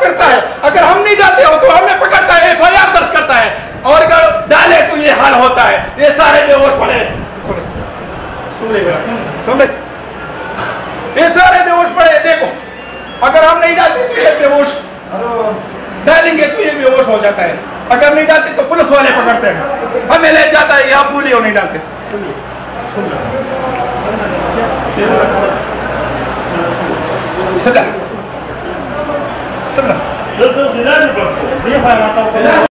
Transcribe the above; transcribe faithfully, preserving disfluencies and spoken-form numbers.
पकड़ता है, अगर हम नहीं डालते हो तो हमें पकड़ता है, एफ आई आर दर्ज करता है, और अगर डाले तो ये हाल होता है। ये सारे बेहोश पड़े, सुन सुन ये सारे बेहोश पड़े। देखो अगर हम नहीं डालते तो ये बेहोश, डालेंगे तो ये बेहोश हो जाता है, अगर नहीं डालते तो पुलिस वाले पकड़ते हैं, हमें ले जाता है। आप बोलिए नहीं डालते, सुन सुन